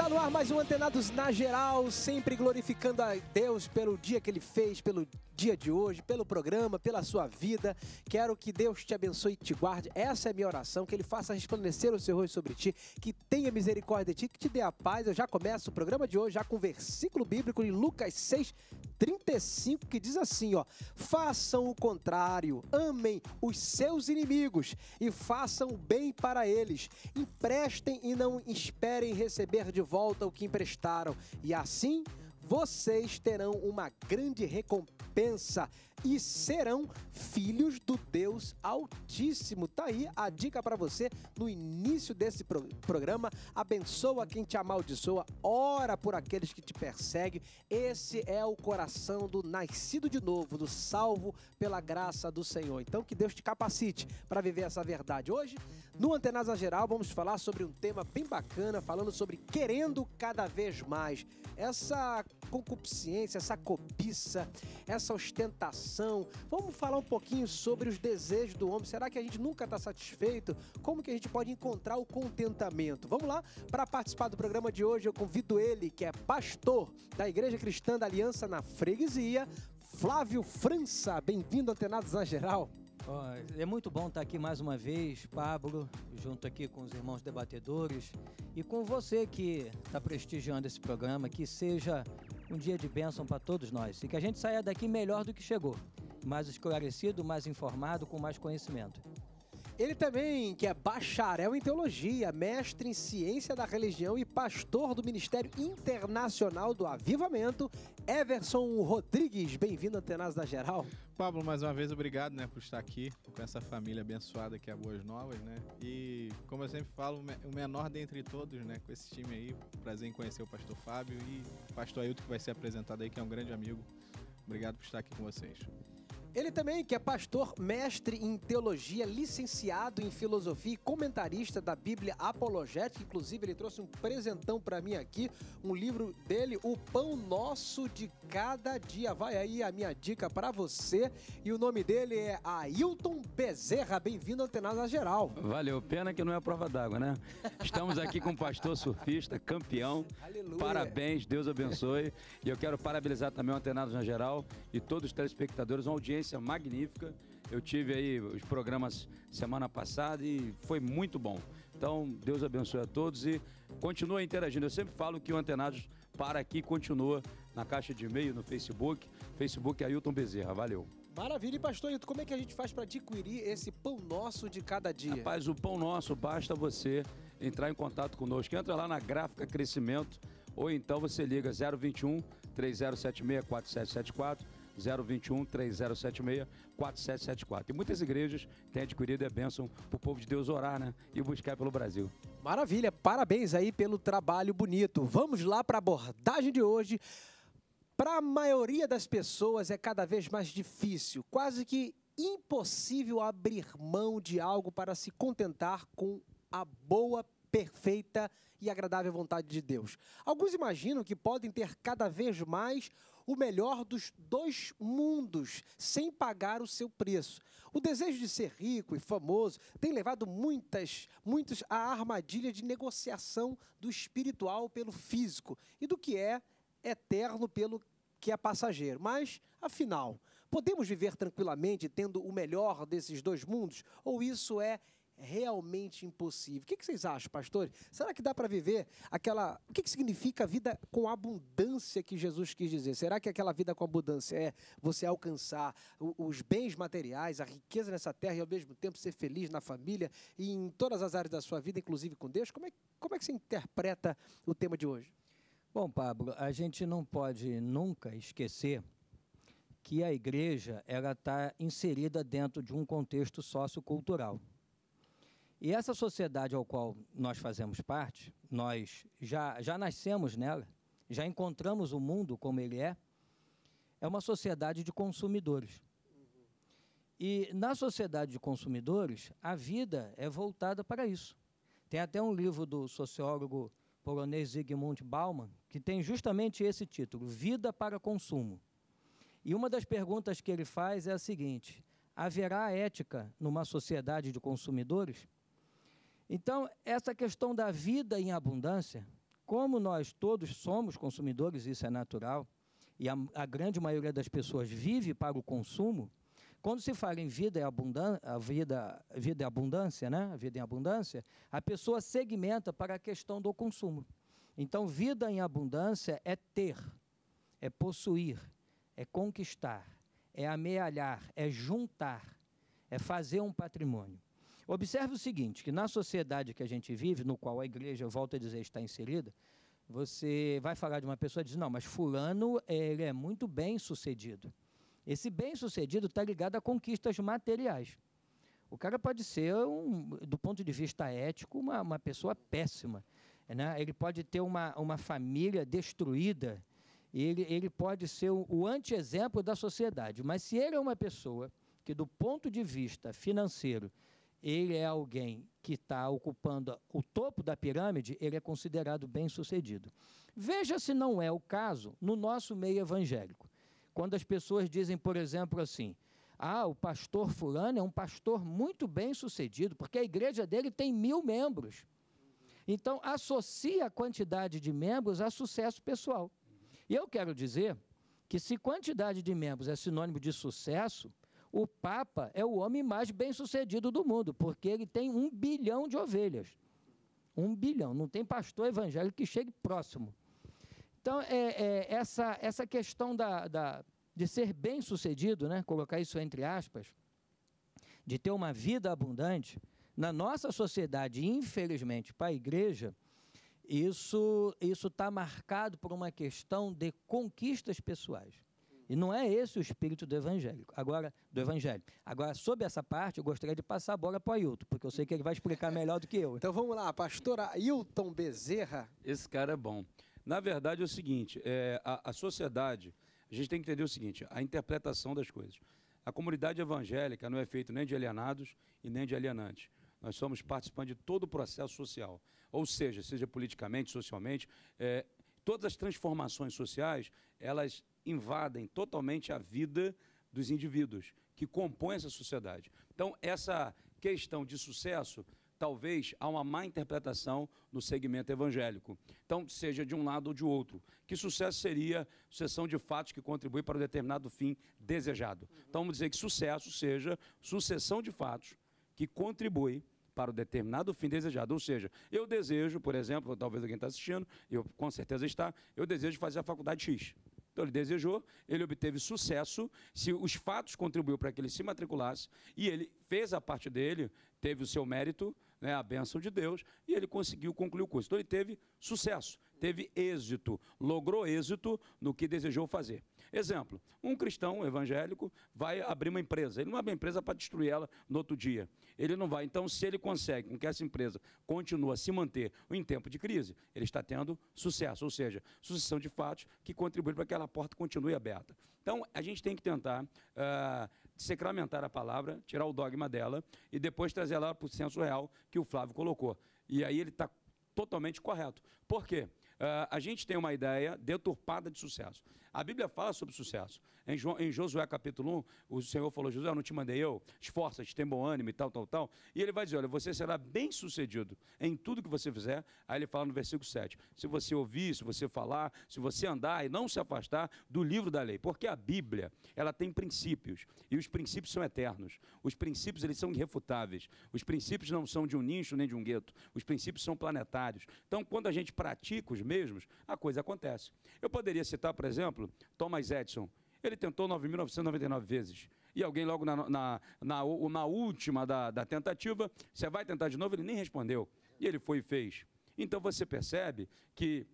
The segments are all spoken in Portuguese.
Está no ar mais um Antenados na Geral, sempre glorificando a Deus pelo dia que Ele fez, pelo dia de hoje, pelo programa, pela sua vida. Quero que Deus te abençoe e te guarde. Essa é a minha oração, que Ele faça resplandecer o seu rosto sobre ti, que tenha misericórdia de ti, que te dê a paz. Eu já começo o programa de hoje já com o versículo bíblico de Lucas 6:35, que diz assim, ó: façam o contrário, amem os seus inimigos e façam o bem para eles. Emprestem e não esperem receber de volta o que emprestaram, e assim vocês terão uma grande recompensa e serão filhos do Deus Altíssimo. Tá aí a dica para você no início desse programa. Abençoa quem te amaldiçoa, ora por aqueles que te perseguem. Esse é o coração do nascido de novo, do salvo pela graça do Senhor. Então que Deus te capacite para viver essa verdade. Hoje, no Antenados na Geral, vamos falar sobre um tema bem bacana, falando sobre querendo cada vez mais. Essa concupiscência, essa cobiça, essa ostentação. Vamos falar um pouquinho sobre os desejos do homem. Será que a gente nunca está satisfeito? Como que a gente pode encontrar o contentamento? Vamos lá? Para participar do programa de hoje, eu convido ele, que é pastor da Igreja Cristã da Aliança na Freguesia, Flávio França. Bem-vindo, Antenados na Geral. É muito bom estar aqui mais uma vez, Pablo, junto aqui com os irmãos debatedores e com você que está prestigiando esse programa, que seja um dia de bênção para todos nós e que a gente saia daqui melhor do que chegou, mais esclarecido, mais informado, com mais conhecimento. Ele também, que é bacharel em teologia, mestre em ciência da religião e pastor do Ministério Internacional do Avivamento, Everson Rodrigues. Bem-vindo, Antenados na Geral. Pablo, mais uma vez, obrigado, por estar aqui com essa família abençoada que é a Boas Novas, E, como eu sempre falo, o menor dentre todos, com esse time aí. Prazer em conhecer o pastor Fábio e o pastor Ailton, que vai ser apresentado aí, que é um grande amigo. Obrigado por estar aqui com vocês. Ele também, que é pastor, mestre em teologia, licenciado em filosofia e comentarista da Bíblia Apologética. Inclusive, ele trouxe um presentão para mim aqui, um livro dele, O Pão Nosso de Cada Dia. Vai aí a minha dica para você. E o nome dele é Ailton Bezerra. Bem-vindo ao Antenados na Geral. Valeu, pena que não é a prova d'água, Estamos aqui com o pastor surfista, campeão. Aleluia. Parabéns, Deus abençoe. E eu quero parabenizar também o Antenados na Geral e todos os telespectadores, uma audiência magnífica. Eu tive aí os programas semana passada e foi muito bom. Então, Deus abençoe a todos e continua interagindo. Eu sempre falo que o Antenados para aqui continua na caixa de e-mail, no Facebook. Facebook é Ailton Bezerra. Valeu. Maravilha. E pastor Ailton, como é que a gente faz para adquirir esse pão nosso de cada dia? Rapaz, o pão nosso, basta você entrar em contato conosco. Entra lá na Gráfica Crescimento ou então você liga 021 3076 4774, 021 3076 4774. E muitas igrejas têm adquirido a bênção para o povo de Deus orar, e buscar pelo Brasil. Maravilha, parabéns aí pelo trabalho bonito. Vamos lá para a abordagem de hoje. Para a maioria das pessoas é cada vez mais difícil, quase que impossível abrir mão de algo para se contentar com a boa, perfeita e agradável vontade de Deus. Alguns imaginam que podem ter cada vez mais o melhor dos dois mundos, sem pagar o seu preço. O desejo de ser rico e famoso tem levado muitos à armadilha de negociação do espiritual pelo físico e do que é eterno pelo que é passageiro. Mas, afinal, podemos viver tranquilamente tendo o melhor desses dois mundos? Ou isso é realmente impossível? O que vocês acham, pastores? Será que dá para viver o que significa a vida com abundância que Jesus quis dizer? Será que aquela vida com abundância é você alcançar os bens materiais, a riqueza nessa terra e ao mesmo tempo ser feliz na família e em todas as áreas da sua vida, inclusive com Deus? Como é que você interpreta o tema de hoje? Bom, Pablo, a gente não pode nunca esquecer que a igreja está inserida dentro de um contexto sociocultural. E essa sociedade ao qual nós fazemos parte, nós já nascemos nela, já encontramos o mundo como ele é uma sociedade de consumidores. E na sociedade de consumidores, a vida é voltada para isso. Tem até um livro do sociólogo polonês Zygmunt Bauman, que tem justamente esse título, Vida para Consumo. E uma das perguntas que ele faz é a seguinte: haverá ética numa sociedade de consumidores? Então, essa questão da vida em abundância, como nós todos somos consumidores, isso é natural, e a grande maioria das pessoas vive para o consumo, quando se fala em vida e abundância, né? A vida em abundância, a pessoa segmenta para a questão do consumo. Então, vida em abundância é ter, é possuir, é conquistar, é amealhar, é juntar, é fazer um patrimônio. Observe o seguinte, que na sociedade que a gente vive, no qual a igreja, eu volto a dizer, está inserida, você vai falar de uma pessoa e diz, não, mas fulano ele é muito bem sucedido. Esse bem-sucedido está ligado a conquistas materiais. O cara pode ser, do ponto de vista ético, uma pessoa péssima, né? Ele pode ter uma família destruída, ele pode ser o anti-exemplo da sociedade. Mas se ele é uma pessoa que, do ponto de vista financeiro, ele é alguém que está ocupando o topo da pirâmide, ele é considerado bem-sucedido. Veja se não é o caso no nosso meio evangélico. Quando as pessoas dizem, por exemplo, assim, o pastor fulano é um pastor muito bem-sucedido, porque a igreja dele tem 1000 membros. Então, associa a quantidade de membros a sucesso pessoal. E eu quero dizer que se quantidade de membros é sinônimo de sucesso, o Papa é o homem mais bem-sucedido do mundo, porque ele tem 1 bilhão de ovelhas. 1 bilhão. Não tem pastor evangélico que chegue próximo. Então, essa questão de ser bem-sucedido, né, colocar isso entre aspas, de ter uma vida abundante, na nossa sociedade, infelizmente, para a igreja, isso está marcado por uma questão de conquistas pessoais. E não é esse o espírito do evangelho. Agora, sobre essa parte, eu gostaria de passar a bola para o Ailton, porque eu sei que ele vai explicar melhor do que eu. Então vamos lá, pastor Ailton Bezerra. Esse cara é bom. Na verdade é o seguinte, a sociedade, a gente tem que entender o seguinte, a interpretação das coisas. A comunidade evangélica não é feita nem de alienados e nem de alienantes. Nós somos participantes de todo o processo social, ou seja politicamente, socialmente, todas as transformações sociais, elas invadem totalmente a vida dos indivíduos que compõem essa sociedade. Então, essa questão de sucesso, talvez há uma má interpretação no segmento evangélico. Então, seja de um lado ou de outro. Que sucesso seria sucessão de fatos que contribui para um determinado fim desejado. Então, vamos dizer que sucesso seja sucessão de fatos que contribui para um determinado fim desejado. Ou seja, eu desejo, por exemplo, talvez alguém está assistindo, eu com certeza está, eu desejo fazer a faculdade X. Então, ele desejou, ele obteve sucesso, se os fatos contribuíram para que ele se matriculasse, e ele fez a parte dele, teve o seu mérito, né, a bênção de Deus, e ele conseguiu concluir o curso. Então, ele teve sucesso, teve êxito, logrou êxito no que desejou fazer. Exemplo, um cristão evangélico vai abrir uma empresa. Ele não abre uma empresa para destruir ela no outro dia. Ele não vai. Então, se ele consegue com que essa empresa continue a se manter em tempo de crise, ele está tendo sucesso, ou seja, sucessão de fatos que contribuem para que aquela porta continue aberta. Então, a gente tem que tentar sacramentar a palavra, tirar o dogma dela e depois trazer ela para o senso real que o Flávio colocou. E aí ele está totalmente correto. Por quê? A gente tem uma ideia deturpada de sucesso. A Bíblia fala sobre sucesso. Em Josué capítulo 1, o Senhor falou, Josué, eu não te mandei eu, esforça-te, tem bom ânimo e tal. E ele vai dizer, olha, você será bem sucedido em tudo que você fizer. Aí ele fala no versículo 7, se você ouvir, se você falar, se você andar e não se afastar do livro da lei. Porque a Bíblia, ela tem princípios, e os princípios são eternos. Os princípios, eles são irrefutáveis. Os princípios não são de um nicho nem de um gueto. Os princípios são planetários. Então, quando a gente pratica os mesmos, a coisa acontece. Eu poderia citar, por exemplo, Thomas Edison. Ele tentou 9.999 vezes. E alguém logo na última da tentativa, você vai tentar de novo? Ele nem respondeu. E ele foi e fez. Então você percebe que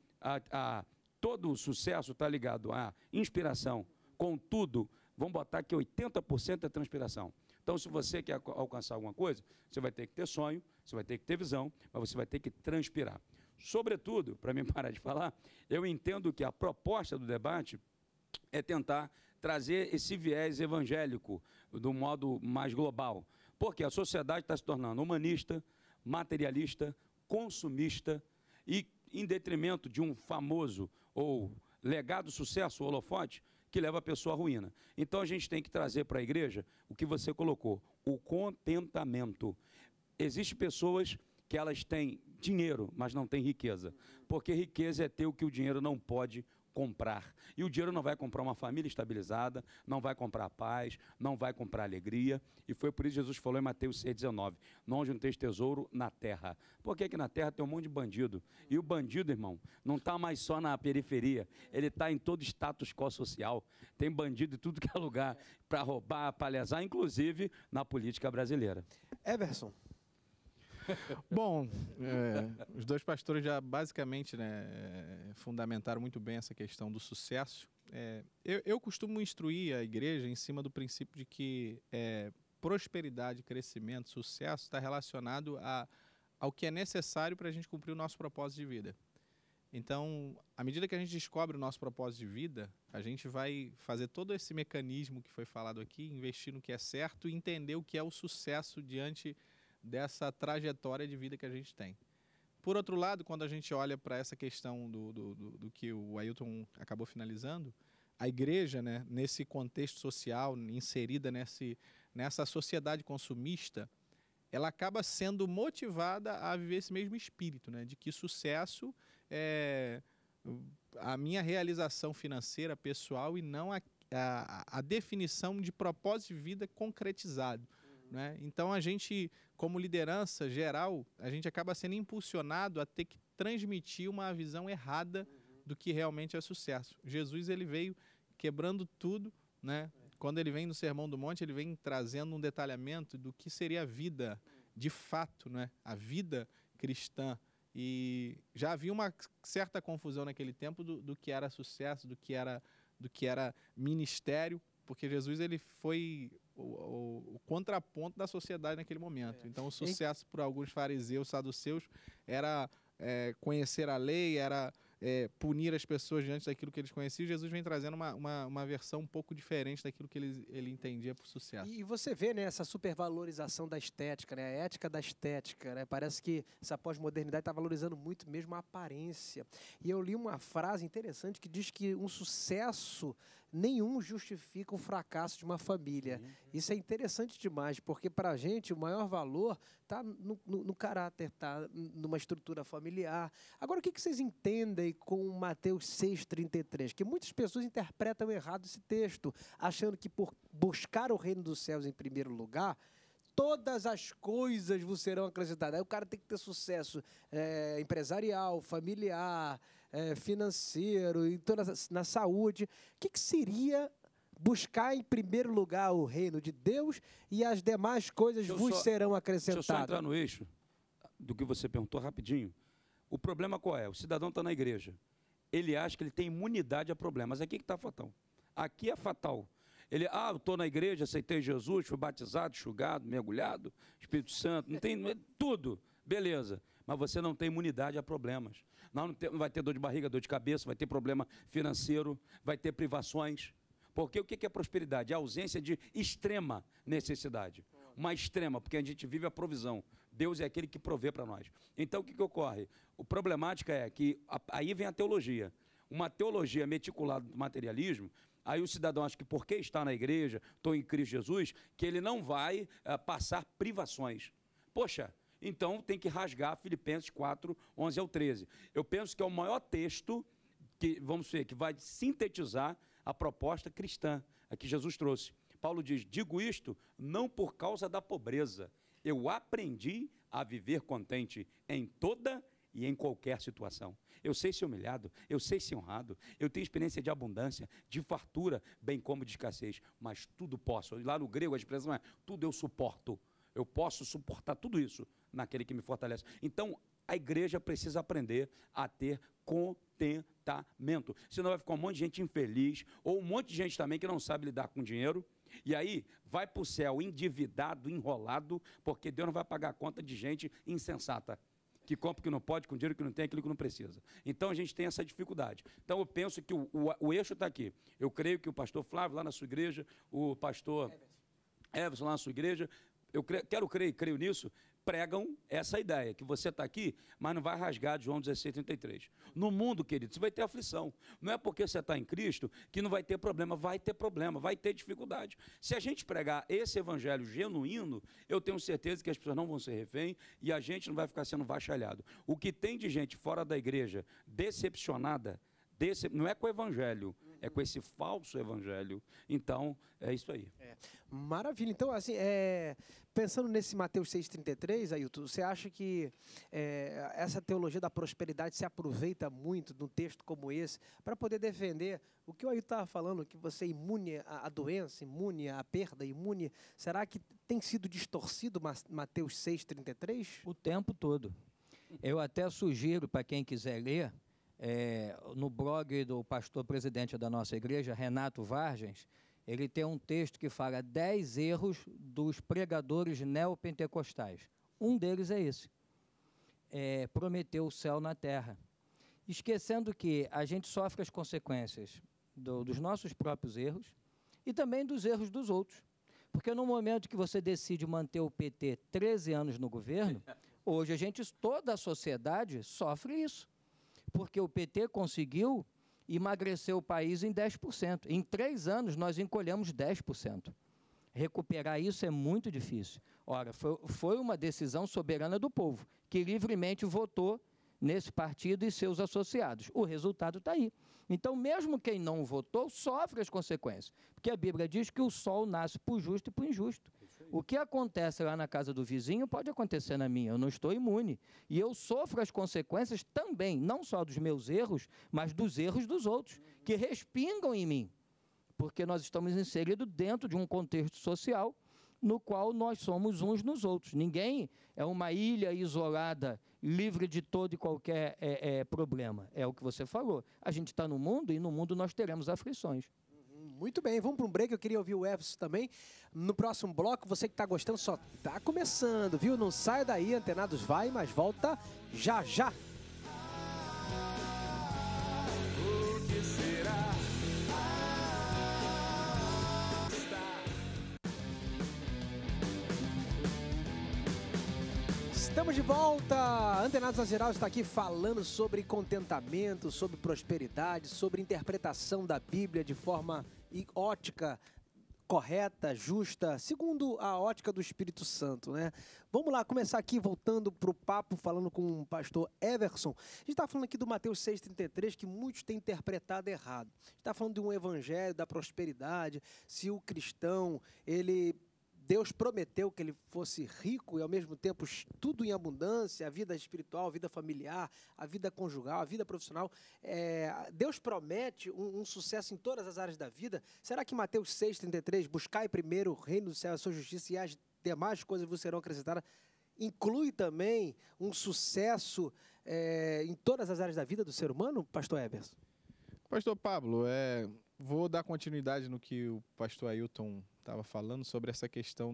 todo o sucesso está ligado à inspiração. Contudo, vamos botar que 80% é transpiração. Então, se você quer alcançar alguma coisa, você vai ter que ter sonho, você vai ter que ter visão, mas você vai ter que transpirar. Sobretudo, para mim parar de falar, eu entendo que a proposta do debate é tentar trazer esse viés evangélico do modo mais global. Porque a sociedade está se tornando humanista, materialista, consumista e em detrimento de um famoso ou legado sucesso, holofote, que leva a pessoa à ruína. Então a gente tem que trazer para a igreja o que você colocou, o contentamento. Existem pessoas que elas têm dinheiro, mas não tem riqueza. Porque riqueza é ter o que o dinheiro não pode comprar. E o dinheiro não vai comprar uma família estabilizada, não vai comprar paz, não vai comprar alegria. E foi por isso que Jesus falou em Mateus 6,19, não junteis tesouro na terra. Porque aqui na terra tem um monte de bandido. E o bandido, irmão, não está mais só na periferia, ele está em todo status quo social. Tem bandido em tudo que é lugar, para roubar, para lesar, inclusive na política brasileira. Everson. Bom, os dois pastores já basicamente, né, fundamentaram muito bem essa questão do sucesso. Eu costumo instruir a igreja em cima do princípio de que prosperidade, crescimento, sucesso está relacionado ao que é necessário para a gente cumprir o nosso propósito de vida. Então, à medida que a gente descobre o nosso propósito de vida, a gente vai fazer todo esse mecanismo que foi falado aqui, investir no que é certo e entender o que é o sucesso diante dessa trajetória de vida que a gente tem. Por outro lado, quando a gente olha para essa questão do que o Ailton acabou finalizando, a igreja, né, nesse contexto social, inserida nessa sociedade consumista, ela acaba sendo motivada a viver esse mesmo espírito, né, de que sucesso é a minha realização financeira, pessoal, e não a definição de propósito de vida concretizado. Né? Então, a gente, como liderança geral, a gente acaba sendo impulsionado a ter que transmitir uma visão errada do que realmente é sucesso. Jesus, ele veio quebrando tudo, né? Quando ele vem no Sermão do Monte, ele vem trazendo um detalhamento do que seria a vida de fato, né? A vida cristã. E já havia uma certa confusão naquele tempo do que era sucesso, do que era ministério, porque Jesus, ele foi o contraponto da sociedade naquele momento. Então, o sucesso para alguns fariseus, saduceus, era conhecer a lei, era punir as pessoas diante daquilo que eles conheciam. Jesus vem trazendo uma versão um pouco diferente daquilo que ele entendia por sucesso. E você vê, né, essa supervalorização da estética, né, a ética da estética, né? Parece que essa pós-modernidade está valorizando muito mesmo a aparência. E eu li uma frase interessante que diz que um sucesso nenhum justifica o fracasso de uma família. Isso é interessante demais, porque para a gente o maior valor está no caráter, está numa estrutura familiar. Agora, o que vocês entendem com Mateus 6,33? Que muitas pessoas interpretam errado esse texto, achando que por buscar o reino dos céus em primeiro lugar, todas as coisas vos serão acrescentadas. Aí o cara tem que ter sucesso empresarial, familiar, financeiro, e na saúde. O que seria buscar em primeiro lugar o reino de Deus e as demais coisas serão acrescentadas? Deixa eu só entrar no eixo do que você perguntou rapidinho. O problema qual é? O cidadão está na igreja. Ele acha que ele tem imunidade a problemas. Mas aqui que está fatal. Aqui é fatal. Ele, eu estou na igreja, aceitei Jesus, fui batizado, enxugado, mergulhado, Espírito Santo, não tem tudo, beleza. Mas você não tem imunidade a problemas. Não vai ter dor de barriga, dor de cabeça, vai ter problema financeiro, vai ter privações. Porque o que é prosperidade? É a ausência de extrema necessidade. Uma extrema, porque a gente vive a provisão. Deus é aquele que provê para nós. Então, o que ocorre? A problemática é que aí vem a teologia. Uma teologia meticulada do materialismo. Aí o cidadão acha que porque está na igreja, estou em Cristo Jesus, que ele não vai passar privações. Poxa, então tem que rasgar Filipenses 4, 11 ao 13. Eu penso que é o maior texto que, vamos ver, que vai sintetizar a proposta cristã que Jesus trouxe. Paulo diz, digo isto não por causa da pobreza. Eu aprendi a viver contente em toda e em qualquer situação. Eu sei ser humilhado, eu sei ser honrado, eu tenho experiência de abundância, de fartura, bem como de escassez, mas tudo posso. Lá no grego a expressão é, tudo eu suporto. Eu posso suportar tudo isso naquele que me fortalece. Então, a igreja precisa aprender a ter contentamento. Senão vai ficar um monte de gente infeliz, ou um monte de gente também que não sabe lidar com dinheiro, e aí vai para o céu endividado, enrolado, porque Deus não vai pagar a conta de gente insensata, que compra o que não pode, com dinheiro que não tem, aquilo que não precisa. Então, a gente tem essa dificuldade. Então, eu penso que o eixo está aqui. Eu creio que o pastor Flávio, lá na sua igreja, o pastor Everson, lá na sua igreja, eu creio nisso, pregam essa ideia, que você está aqui, mas não vai rasgar de João 16:33. No mundo, querido, você vai ter aflição. Não é porque você está em Cristo que não vai ter problema, vai ter dificuldade. Se a gente pregar esse evangelho genuíno, eu tenho certeza que as pessoas não vão ser refém e a gente não vai ficar sendo vachalhado. O que tem de gente fora da igreja decepcionada, não é com o evangelho, é com esse falso evangelho. Então, é isso aí. Maravilha. Então, assim, pensando nesse Mateus 6,33, Ailton, você acha que essa teologia da prosperidade se aproveita muito num texto como esse para poder defender o que o Ailton estava falando, que você é imune à doença, imune à perda, imune... Será que tem sido distorcido Mateus 6,33? O tempo todo. Eu até sugiro para quem quiser ler, no blog do pastor presidente da nossa igreja, Renato Vargens, ele tem um texto que fala 10 erros dos pregadores neopentecostais. Um deles é esse, prometeu o céu na terra, esquecendo que a gente sofre as consequências dos nossos próprios erros e também dos erros dos outros. Porque no momento que você decide manter o PT 13 anos no governo, hoje toda a sociedade sofre isso. Porque o PT conseguiu emagrecer o país em 10%. Em 3 anos, nós encolhemos 10%. Recuperar isso é muito difícil. Ora, foi uma decisão soberana do povo, que livremente votou nesse partido e seus associados. O resultado está aí. Então, mesmo quem não votou, sofre as consequências. Porque a Bíblia diz que o sol nasce para o justo e para o injusto. O que acontece lá na casa do vizinho pode acontecer na minha, eu não estou imune. E eu sofro as consequências também, não só dos meus erros, mas dos erros dos outros, que respingam em mim. Porque nós estamos inseridos dentro de um contexto social no qual nós somos uns nos outros. Ninguém é uma ilha isolada, livre de todo e qualquer problema. É o que você falou. A gente está no mundo e no mundo nós teremos aflições. Muito bem, vamos para um break, eu queria ouvir o Everson também. No próximo bloco, você que está gostando só está começando, viu? Não sai daí, Antenados vai, mas volta já já. O que será? Estamos de volta! Antenados na Geral está aqui falando sobre contentamento, sobre prosperidade, sobre interpretação da Bíblia de forma ótica correta, justa, segundo a ótica do Espírito Santo, né? Vamos lá, começar aqui, voltando para o papo, falando com o pastor Everson. A gente está falando aqui do Mateus 6,33, que muitos têm interpretado errado. A gente está falando de um evangelho da prosperidade, se o cristão, Deus prometeu que ele fosse rico e, ao mesmo tempo, tudo em abundância, a vida espiritual, a vida familiar, a vida conjugal, a vida profissional. Deus promete um sucesso em todas as áreas da vida. Será que Mateus 6,33, buscai primeiro o reino do céu, a sua justiça e as demais coisas vos serão acrescentadas, inclui também um sucesso em todas as áreas da vida do ser humano, pastor Everson? Pastor Pablo, vou dar continuidade no que o pastor Ailton estava falando sobre essa questão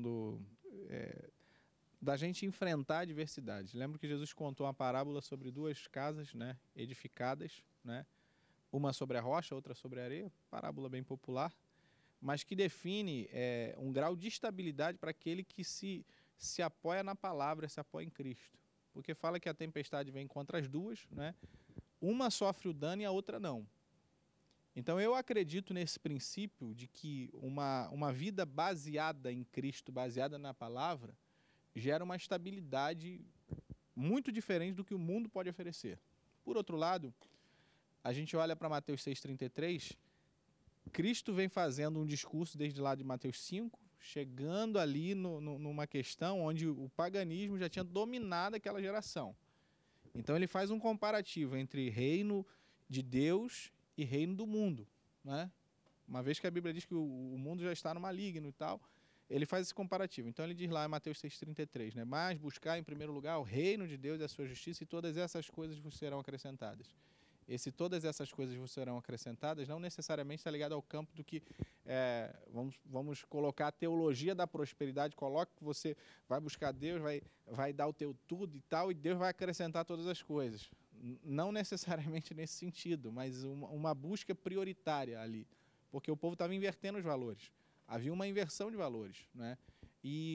da gente enfrentar a adversidade. Lembro que Jesus contou uma parábola sobre 2 casas, né, edificadas, né, uma sobre a rocha, outra sobre a areia, parábola bem popular, mas que define um grau de estabilidade para aquele que se apoia na palavra, se apoia em Cristo. Porque fala que a tempestade vem contra as duas, né, uma sofre o dano e a outra não. Então, eu acredito nesse princípio de que uma vida baseada em Cristo, baseada na palavra, gera uma estabilidade muito diferente do que o mundo pode oferecer. Por outro lado, a gente olha para Mateus 6,33, Cristo vem fazendo um discurso desde lá de Mateus 5, chegando ali numa questão onde o paganismo já tinha dominado aquela geração. Então, ele faz um comparativo entre reino de Deus e reino do mundo, né? Uma vez que a Bíblia diz que o mundo já está no maligno e tal, ele faz esse comparativo. Então ele diz lá em Mateus 6,33, né? Mas buscar em primeiro lugar o reino de Deus e a sua justiça e todas essas coisas vos serão acrescentadas. Esse todas essas coisas vos serão acrescentadas não necessariamente está ligado ao campo do que, vamos colocar a teologia da prosperidade, coloca que você vai buscar Deus, vai dar o teu tudo e tal, e Deus vai acrescentar todas as coisas. Não necessariamente nesse sentido, mas uma busca prioritária ali, porque o povo estava invertendo os valores. Havia uma inversão de valores, né? E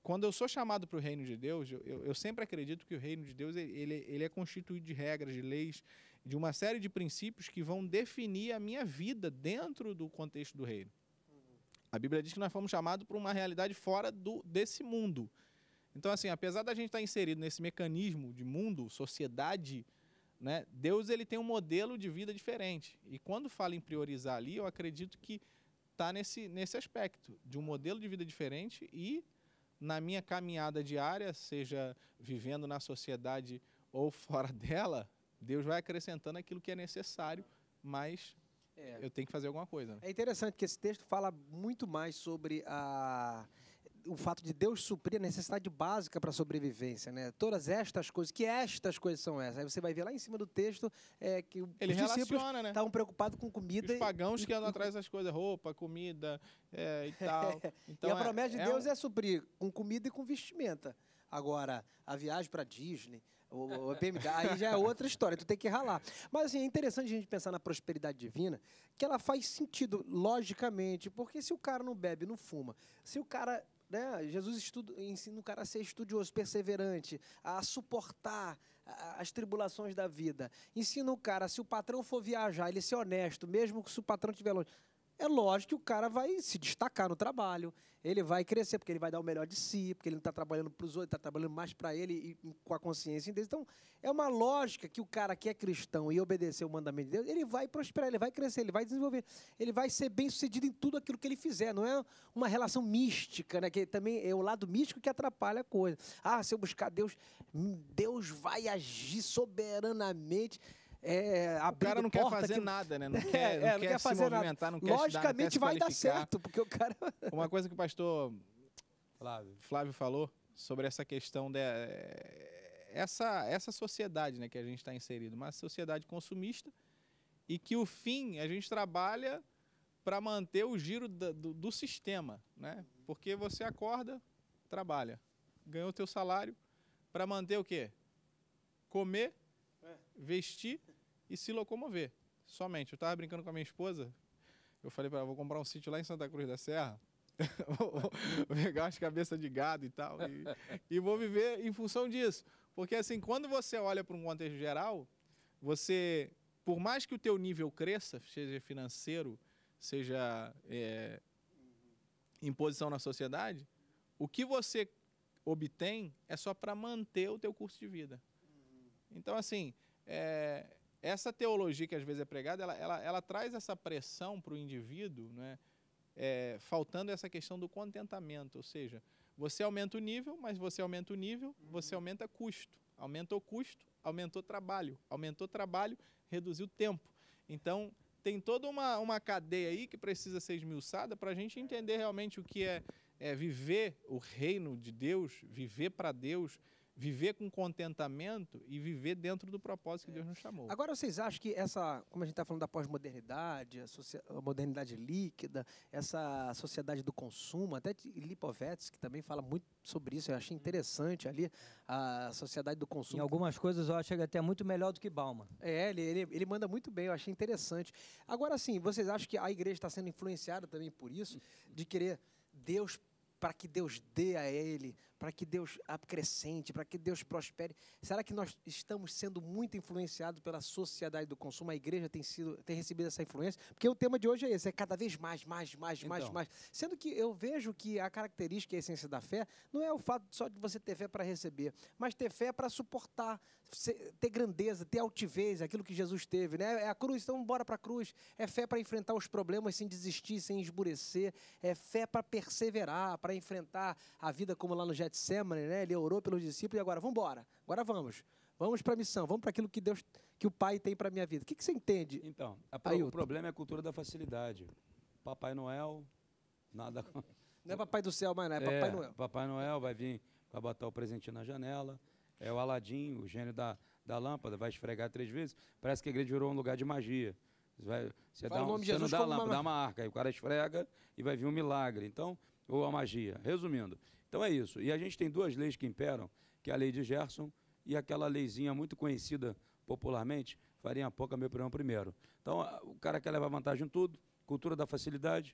quando eu sou chamado para o reino de Deus, eu sempre acredito que o reino de Deus ele é constituído de regras, de leis, de uma série de princípios que vão definir a minha vida dentro do contexto do reino. A Bíblia diz que nós fomos chamados para uma realidade fora desse mundo. Então, assim, apesar da gente estar inserido nesse mecanismo de mundo, sociedade, né, Deus ele tem um modelo de vida diferente. E quando fala em priorizar ali, eu acredito que está nesse aspecto, de um modelo de vida diferente e na minha caminhada diária, seja vivendo na sociedade ou fora dela, Deus vai acrescentando aquilo que é necessário, mas eu tenho que fazer alguma coisa. Né? É interessante que esse texto fala muito mais sobre o fato de Deus suprir a necessidade básica para a sobrevivência, né? Todas estas coisas, que estas coisas são essas? Aí você vai ver lá em cima do texto que ele os discípulos né? estavam preocupados com comida. Os pagãos que andam atrás das coisas, roupa, comida e tal. Então, e a promessa de Deus é suprir com comida e com vestimenta. Agora, a viagem para Disney, o BMW, aí já é outra história, tu tem que ralar. Mas assim, é interessante a gente pensar na prosperidade divina, que ela faz sentido logicamente, porque se o cara não bebe, não fuma, se o cara... Né? Jesus ensina o cara a ser estudioso, perseverante, a suportar as tribulações da vida. Ensina o cara, se o patrão for viajar, ele ser honesto, mesmo se o patrão estiver longe. É lógico que o cara vai se destacar no trabalho, ele vai crescer, porque ele vai dar o melhor de si, porque ele não está trabalhando para os outros, está trabalhando mais para ele e com a consciência dele. Então, é uma lógica que o cara que é cristão e obedecer o mandamento de Deus, ele vai prosperar, ele vai crescer, ele vai desenvolver, ele vai ser bem-sucedido em tudo aquilo que ele fizer. Não é uma relação mística, né? Que também é o lado místico que atrapalha a coisa. Ah, se eu buscar Deus, Deus vai agir soberanamente. O cara não quer fazer nada, né? Não quer se movimentar, não quer logicamente estudar, não quer vai dar certo, porque o cara... Uma coisa que o pastor Flávio falou sobre essa questão essa sociedade, né, que a gente está inserido, uma sociedade consumista e que o fim a gente trabalha para manter o giro do sistema, né? Porque você acorda, trabalha, ganhou o teu salário para manter o quê? Comer, vestir e se locomover. Somente. Eu estava brincando com a minha esposa, eu falei para ela, vou comprar um sítio lá em Santa Cruz da Serra, vou pegar umas cabeças de gado e tal, e vou viver em função disso. Porque assim, quando você olha para um contexto geral, você, por mais que o teu nível cresça, seja financeiro, seja em posição na sociedade, o que você obtém é só para manter o teu curso de vida. Então, assim, essa teologia que às vezes é pregada, ela traz essa pressão para o indivíduo, né? Faltando essa questão do contentamento, ou seja, você aumenta o nível, mas você aumenta o nível, você aumenta custo. Aumentou custo, aumentou trabalho. Aumentou trabalho, reduziu o tempo. Então, tem toda uma cadeia aí que precisa ser esmiuçada para a gente entender realmente o que é viver o reino de Deus, viver para Deus, viver com contentamento e viver dentro do propósito que Deus nos chamou. Agora, vocês acham que como a gente está falando da pós-modernidade, a modernidade líquida, essa sociedade do consumo, até Lipovetsky também fala muito sobre isso, eu achei interessante ali, a sociedade do consumo. Em algumas coisas eu acho que até muito melhor do que Bauman. Ele manda muito bem, eu achei interessante. Agora, sim, vocês acham que a igreja está sendo influenciada também por isso, de querer Deus, para que Deus dê a ele, para que Deus acrescente, para que Deus prospere? Será que nós estamos sendo muito influenciados pela sociedade do consumo? A igreja tem recebido essa influência? Porque o tema de hoje é esse, é cada vez mais. Sendo que eu vejo que a característica e a essência da fé não é o fato só de você ter fé para receber, mas ter fé para suportar, ter grandeza, ter altivez, aquilo que Jesus teve, né? É a cruz, então bora para a cruz. É fé para enfrentar os problemas sem desistir, sem esmurecer. É fé para perseverar, para enfrentar a vida como lá no Getsemane, né? Ele orou pelos discípulos e agora, vamos embora. Agora vamos para a missão, vamos para aquilo que o Pai tem para a minha vida. O que você entende? Então, o problema é a cultura da facilidade. Papai Noel, nada... Não é Papai do Céu, mas não é Papai Noel. Papai Noel vai vir, vai botar o presentinho na janela, é o Aladim, o gênio da lâmpada, vai esfregar 3 vezes. Parece que a igreja virou um lugar de magia. Você não dá a lâmpada, dá uma arca, aí o cara esfrega e vai vir um milagre. Então, ou a magia. Resumindo, então é isso. E a gente tem 2 leis que imperam, que é a lei de Gerson e aquela leizinha muito conhecida popularmente, farinha pouca, meu pirão primeiro. Então, o cara quer levar vantagem em tudo, cultura da facilidade,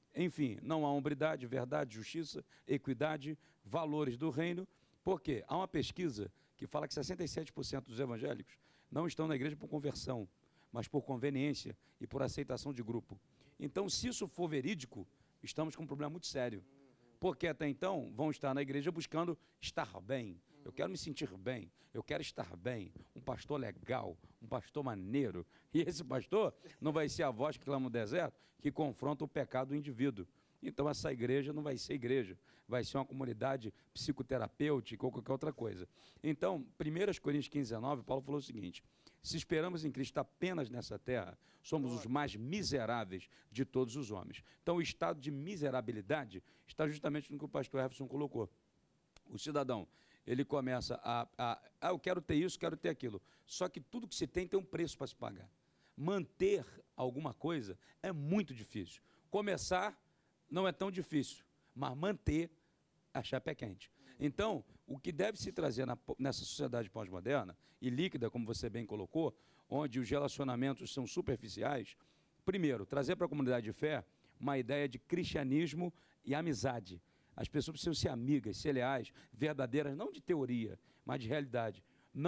Enfim, não há hombridade, verdade, justiça, equidade, valores do reino. Por quê? Há uma pesquisa que fala que 67% dos evangélicos não estão na igreja por conversão, mas por conveniência e por aceitação de grupo. Então, se isso for verídico, estamos com um problema muito sério. Porque até então vão estar na igreja buscando estar bem. Eu quero me sentir bem, eu quero estar bem. Um pastor legal, um pastor maneiro. E esse pastor não vai ser a voz que clama no deserto, que confronta o pecado do indivíduo. Então essa igreja não vai ser igreja, vai ser uma comunidade psicoterapêutica ou qualquer outra coisa. Então, 1 Coríntios 15:19, Paulo falou o seguinte: se esperamos em Cristo apenas nessa terra, somos os mais miseráveis de todos os homens. Então o estado de miserabilidade está justamente no que o pastor Jefferson colocou. O cidadão, ele começa eu quero ter isso, quero ter aquilo. Só que tudo que se tem um preço para se pagar. Manter alguma coisa é muito difícil. Começar não é tão difícil, mas manter, a chapa é quente. Então, o que deve se trazer nessa sociedade pós-moderna e líquida, como você bem colocou, onde os relacionamentos são superficiais, primeiro, trazer para a comunidade de fé uma ideia de cristianismo e amizade. As pessoas precisam ser amigas, ser leais, verdadeiras, não de teoria, mas de realidade.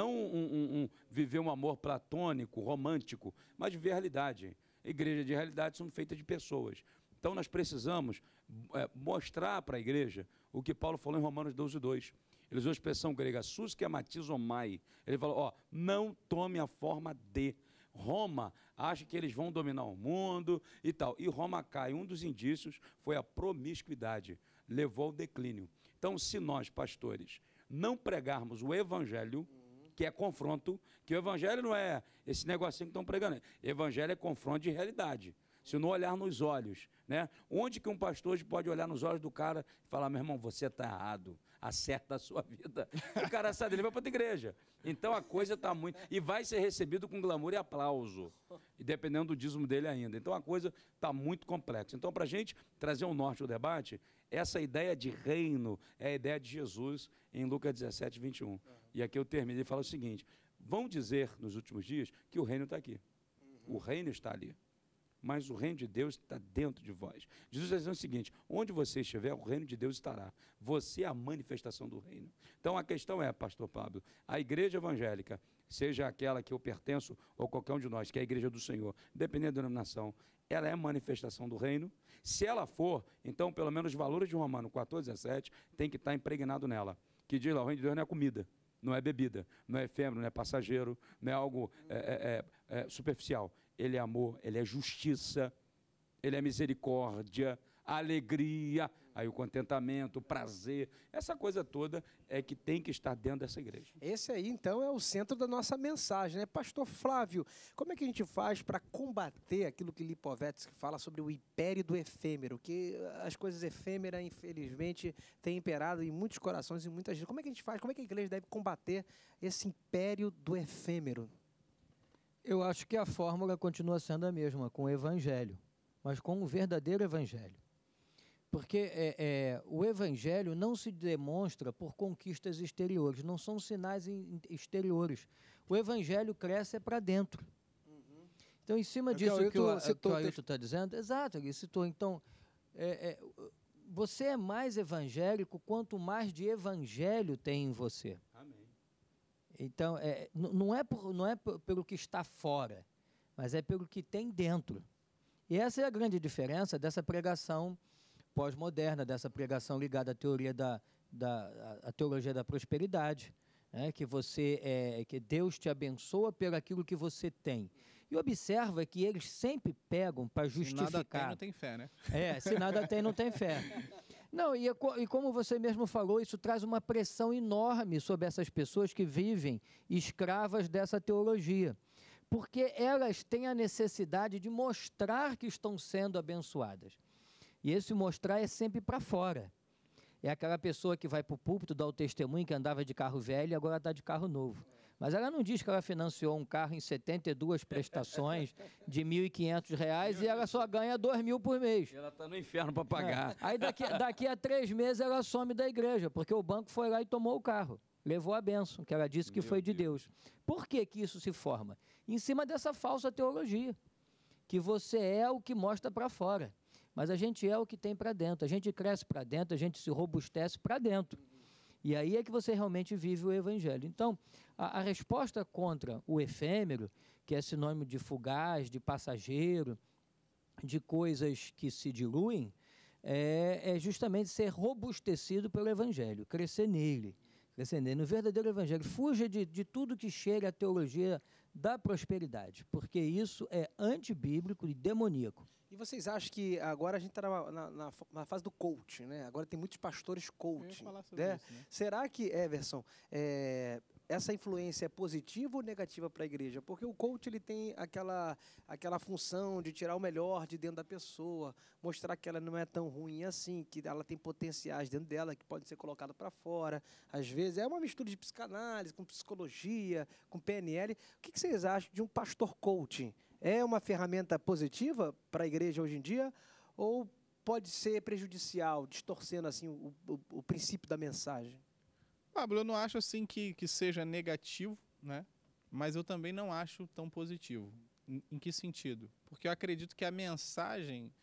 Não viver um amor platônico, romântico, mas de ver a realidade. Igrejas de realidade são feitas de pessoas. Então, nós precisamos mostrar para a igreja o que Paulo falou em Romanos 12:2. Ele usou a expressão grega, sus que amatizomai. Ele falou, não tome a forma de. Roma acha que eles vão dominar o mundo e tal. E Roma cai. Um dos indícios foi a promiscuidade. Levou ao declínio. Então, se nós, pastores, não pregarmos o evangelho, que é confronto, que o evangelho não é esse negocinho que estão pregando. Evangelho é confronto de realidade. Se não olhar nos olhos, né? Onde que um pastor pode olhar nos olhos do cara e falar, meu irmão, você está errado, acerta a sua vida. O cara sai dele, vai para outra igreja. Então a coisa está muito... E vai ser recebido com glamour e aplauso, e dependendo do dízimo dele ainda. Então a coisa está muito complexa. Então, para a gente trazer um norte ao debate, essa ideia de reino é a ideia de Jesus em Lucas 17:21. E aqui eu termino, ele fala o seguinte, vão dizer nos últimos dias que o reino está aqui. O reino está ali. Mas o reino de Deus está dentro de vós. Jesus está dizendo o seguinte, onde você estiver, o reino de Deus estará. Você é a manifestação do reino. Então a questão é, pastor Pablo, a igreja evangélica, seja aquela que eu pertenço ou qualquer um de nós, que é a igreja do Senhor, dependendo da denominação, ela é a manifestação do reino. Se ela for, então pelo menos os valores de Romano 14:17 tem que estar impregnado nela. Que diz lá, o reino de Deus não é comida, não é bebida, não é efêmero, não é passageiro, não é algo superficial. Ele é amor, ele é justiça, ele é misericórdia, alegria, aí o contentamento, o prazer, essa coisa toda é que tem que estar dentro dessa igreja. Esse aí, então, é o centro da nossa mensagem, né? Pastor Flávio, como é que a gente faz para combater aquilo que Lipovetsky fala sobre o império do efêmero, que as coisas efêmeras, infelizmente, têm imperado em muitos corações e muitas vezes. Como é que a gente faz? Como é que a igreja deve combater esse império do efêmero? Eu acho que a fórmula continua sendo a mesma, com o evangelho, mas com o verdadeiro evangelho. Porque o evangelho não se demonstra por conquistas exteriores, não são sinais exteriores. O evangelho cresce para dentro. Então, em cima disso que o Ailton está dizendo, exato, ele citou. Então, você é mais evangélico quanto mais de evangelho tem em você. Amém. Então, não é pelo que está fora, mas é pelo que tem dentro. E essa é a grande diferença dessa pregação pós-moderna, dessa pregação ligada à teoria à teologia da prosperidade, né? Que Deus te abençoa pelo aquilo que você tem. E observa que eles sempre pegam para justificar. Se nada tem, não tem fé, né? Se nada tem, não tem fé. Não, e como você mesmo falou, isso traz uma pressão enorme sobre essas pessoas que vivem escravas dessa teologia. Porque elas têm a necessidade de mostrar que estão sendo abençoadas. E esse mostrar é sempre para fora. É aquela pessoa que vai para o púlpito, dá o testemunho que andava de carro velho e agora está de carro novo. Mas ela não diz que ela financiou um carro em 72 prestações de R$ 1.500 e ela só ganha 2.000 por mês. Ela está no inferno para pagar. Aí daqui a 3 meses ela some da igreja, porque o banco foi lá e tomou o carro. Levou a bênção, que ela disse que foi de Deus. Por que isso se forma? Em cima dessa falsa teologia, que você é o que mostra para fora. mas a gente é o que tem para dentro. A gente cresce para dentro, a gente se robustece para dentro. E aí é que você realmente vive o evangelho. Então, a resposta contra o efêmero, que é sinônimo de fugaz, de passageiro, de coisas que se diluem, é justamente ser robustecido pelo evangelho, crescer nele, no verdadeiro evangelho. Fuja de tudo que cheira à teologia da prosperidade, porque isso é antibíblico e demoníaco. E vocês acham que agora a gente está na fase do coaching, né? Agora tem muitos pastores coaching. Eu ia falar sobre né? isso, né? Será que, Everson, essa influência é positiva ou negativa para a igreja? Porque o coach ele tem aquela função de tirar o melhor de dentro da pessoa, mostrar que ela não é tão ruim assim, que ela tem potenciais dentro dela que podem ser colocados para fora. Às vezes é uma mistura de psicanálise, com psicologia, com PNL. O que vocês acham de um pastor coaching? É uma ferramenta positiva para a igreja hoje em dia ou pode ser prejudicial, distorcendo assim o princípio da mensagem? Pablo, eu não acho assim que seja negativo, né? Mas eu também não acho tão positivo. Em que sentido? Porque eu acredito que a mensagem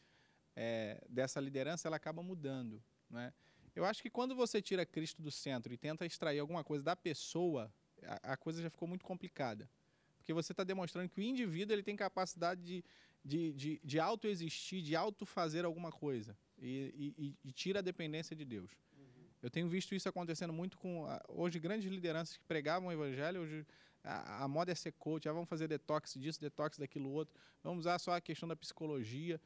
dessa liderança ela acaba mudando, né? Eu acho que quando você tira Cristo do centro e tenta extrair alguma coisa da pessoa, a coisa já ficou muito complicada. Porque você está demonstrando que o indivíduo ele tem capacidade de autoexistir, de autofazer alguma coisa. E tira a dependência de Deus. Eu tenho visto isso acontecendo muito com, hoje, grandes lideranças que pregavam o evangelho. Hoje a moda é ser coach, vamos fazer detox disso, detox daquilo outro, vamos usar só a questão da psicologia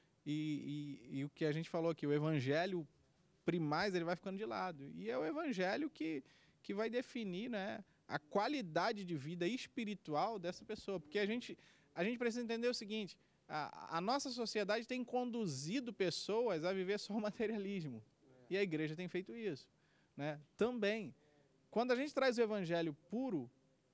e o que a gente falou aqui, o evangelho primaz, ele vai ficando de lado. E é o evangelho que vai definir, né, a qualidade de vida espiritual dessa pessoa. Porque a gente precisa entender o seguinte, a nossa sociedade tem conduzido pessoas a viver só o materialismo. E a igreja tem feito isso. Né? Também, quando a gente traz o evangelho puro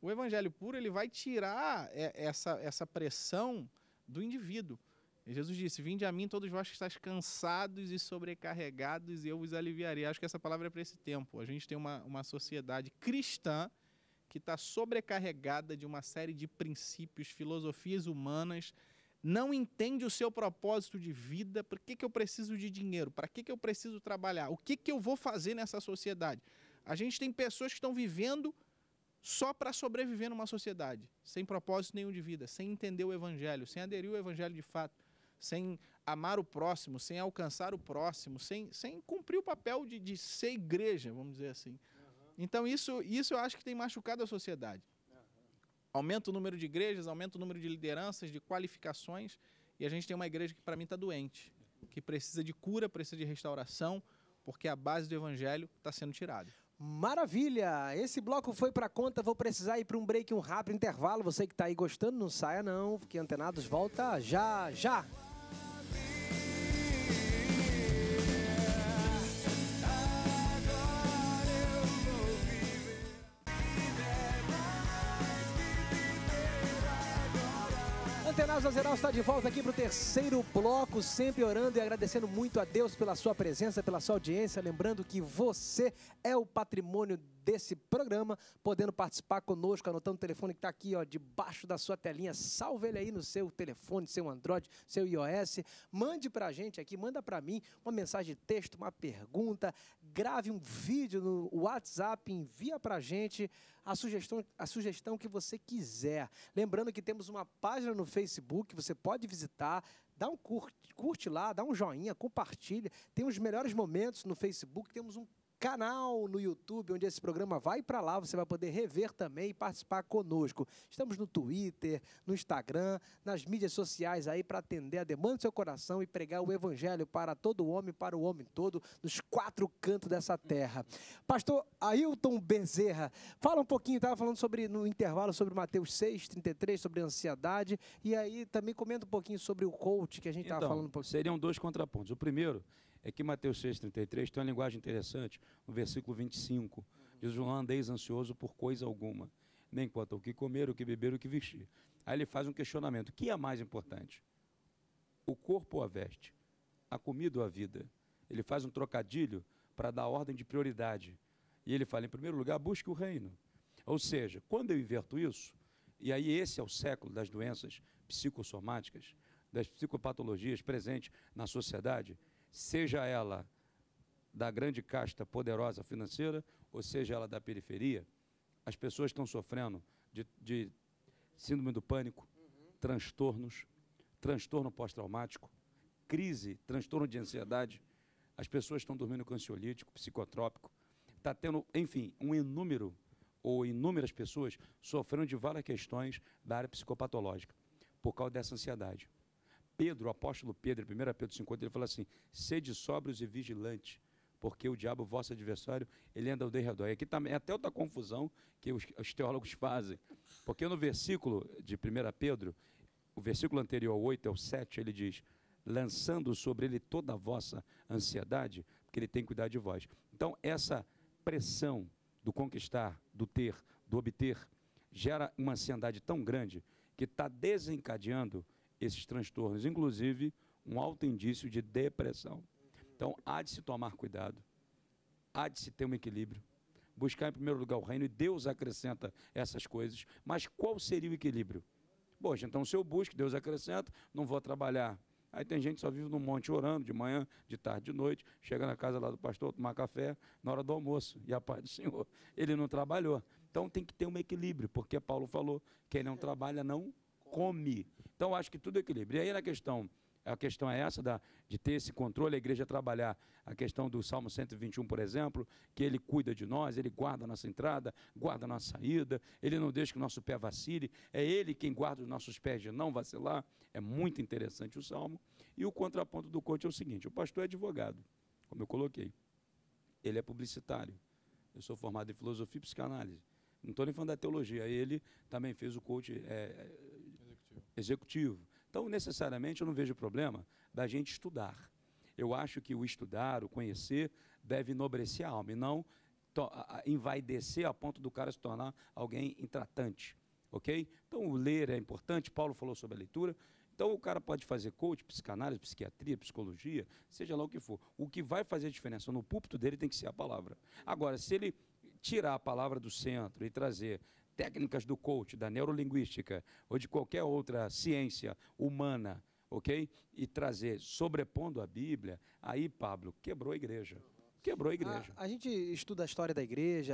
ele vai tirar essa pressão do indivíduo. E Jesus disse, vinde a mim todos vós que estáis cansados e sobrecarregados e eu vos aliviarei. Acho que essa palavra é para esse tempo. A gente tem uma sociedade cristã que está sobrecarregada de uma série de princípios, filosofias humanas, não entende o seu propósito de vida. Por que eu preciso de dinheiro? Para que eu preciso trabalhar? O que eu vou fazer nessa sociedade? A gente tem pessoas que estão vivendo só para sobreviver numa sociedade, sem propósito nenhum de vida, sem entender o evangelho, sem aderir ao evangelho de fato, sem amar o próximo, sem alcançar o próximo, sem cumprir o papel de ser igreja, vamos dizer assim. Então isso eu acho que tem machucado a sociedade. Aumenta o número de igrejas, aumenta o número de lideranças, de qualificações, e a gente tem uma igreja que, para mim, está doente, que precisa de cura, precisa de restauração, porque a base do evangelho está sendo tirada. Maravilha! Esse bloco foi para conta, vou precisar ir para um break, um rápido intervalo. Você que está aí gostando, não saia não, porque Antenados volta já, já! Antenados da Geral está de volta aqui para o terceiro bloco, sempre orando e agradecendo muito a Deus pela sua presença, pela sua audiência. Lembrando que você é o patrimônio desse programa, podendo participar conosco, anotando o telefone que está aqui, ó, debaixo da sua telinha. Salve ele aí no seu telefone, seu Android, seu iOS. Mande para a gente aqui, manda para mim uma mensagem de texto, uma pergunta, grave um vídeo no WhatsApp, envia para a gente a sugestão que você quiser. Lembrando que temos uma página no Facebook, você pode visitar, dá um curte lá, dá um joinha, compartilha. Tem os melhores momentos no Facebook, temos um canal no YouTube, onde esse programa vai para lá, você vai poder rever também e participar conosco. Estamos no Twitter, no Instagram, nas mídias sociais aí para atender a demanda do seu coração e pregar o evangelho para todo homem, para o homem todo, nos 4 cantos dessa terra. Pastor Ailton Bezerra, fala um pouquinho, estava falando no intervalo sobre Mateus 6:33, sobre ansiedade, e aí também comenta um pouquinho sobre o coach que a gente estava falando um pouquinho. Seriam 2 contrapontos. O primeiro é que Mateus 6:33 tem uma linguagem interessante, no versículo 25, diz, não andeis ansioso por coisa alguma, nem quanto ao que comer, o que beber, o que vestir. Aí ele faz um questionamento, o que é mais importante? O corpo ou a veste? A comida ou a vida? Ele faz um trocadilho para dar ordem de prioridade. E ele fala, em primeiro lugar, busque o reino. Ou seja, quando eu inverto isso, e aí esse é o século das doenças psicossomáticas, das psicopatologias presentes na sociedade, seja ela da grande casta poderosa financeira, ou seja ela da periferia, as pessoas estão sofrendo de síndrome do pânico, transtornos, transtorno pós-traumático, crise, transtorno de ansiedade. As pessoas estão dormindo com ansiolítico, psicotrópico. Está tendo, enfim, um inúmero ou inúmeras pessoas sofrendo de várias questões da área psicopatológica por causa dessa ansiedade. Pedro, o apóstolo Pedro, em 1 Pedro 5,8, ele fala assim: sede sóbrios e vigilantes, porque o diabo, vosso adversário, ele anda ao derredor. E aqui também é até outra confusão que os teólogos fazem, porque no versículo de 1 Pedro, o versículo anterior ao 8, ao 7, ele diz: lançando sobre ele toda a vossa ansiedade, porque ele tem cuidado de vós. Então, essa pressão do conquistar, do ter, do obter, gera uma ansiedade tão grande que está desencadeando esses transtornos, inclusive um alto indício de depressão. Então, há de se tomar cuidado, há de se ter um equilíbrio, buscar em primeiro lugar o reino, e Deus acrescenta essas coisas. Mas qual seria o equilíbrio? Poxa, então se eu busco, Deus acrescenta, não vou trabalhar. Aí tem gente que só vive no monte orando, de manhã, de tarde, de noite, chega na casa lá do pastor, tomar café na hora do almoço, e a paz do Senhor. Ele não trabalhou. Então tem que ter um equilíbrio, porque Paulo falou, quem não trabalha não come. Então acho que tudo é equilíbrio. E aí a questão é essa de ter esse controle, a igreja trabalhar a questão do Salmo 121, por exemplo, que ele cuida de nós, ele guarda a nossa entrada, guarda a nossa saída, ele não deixa que o nosso pé vacile, é ele quem guarda os nossos pés de não vacilar. É muito interessante o Salmo. E o contraponto do coach é o seguinte: o pastor é advogado, como eu coloquei, ele é publicitário, eu sou formado em filosofia e psicanálise, não estou nem falando da teologia, ele também fez o coach executivo. Então, necessariamente, eu não vejo problema da gente estudar. Eu acho que o estudar, o conhecer, deve enobrecer a alma e não envaidecer a ponto do cara se tornar alguém intratante, ok? Então, o ler é importante, Paulo falou sobre a leitura. Então, o cara pode fazer coach, psicanálise, psiquiatria, psicologia, seja lá o que for. O que vai fazer a diferença no púlpito dele tem que ser a palavra. Agora, se ele tirar a palavra do centro e trazer técnicas do coach, da neurolinguística ou de qualquer outra ciência humana, ok? E trazer, sobrepondo a Bíblia, aí, Pablo, quebrou a igreja. Quebrou a igreja. A gente estuda a história da igreja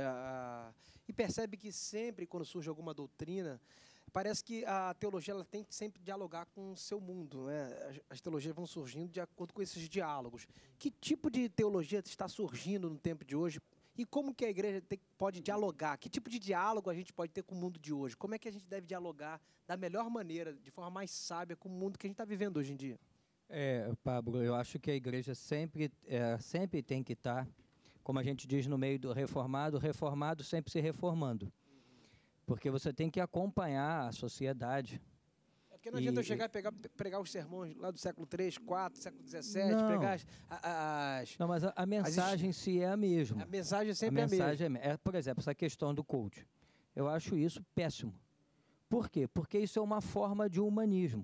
e percebe que sempre, quando surge alguma doutrina, parece que a teologia ela tem que sempre dialogar com o seu mundo, né? As teologias vão surgindo de acordo com esses diálogos. Que tipo de teologia está surgindo no tempo de hoje? E como que a igreja pode dialogar? Que tipo de diálogo a gente pode ter com o mundo de hoje? Como é que a gente deve dialogar da melhor maneira, de forma mais sábia, com o mundo que a gente está vivendo hoje em dia? Pablo, eu acho que a igreja sempre tem que estar, como a gente diz no meio do reformado sempre se reformando. Porque você tem que acompanhar a sociedade. Porque não adianta eu chegar e pregar os sermões lá do século III, IV, século XVII, Não. pregar Não, mas a mensagem em si é a mesma. A mensagem sempre é a mesma. Por exemplo, essa questão do coach. Eu acho isso péssimo. Por quê? Porque isso é uma forma de humanismo.